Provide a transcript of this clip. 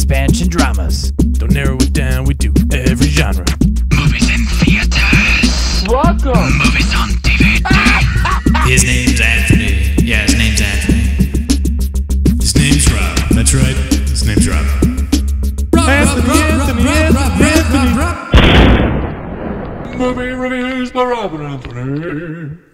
expansion dramas. Don't narrow it down, we do every genre. Movies in theaters. Welcome! Movies on DVD. His name's Anthony. Yeah, his name's Anthony. His name's Rob. That's right, his name's Rob. Movie reviews by Rob and Anthony.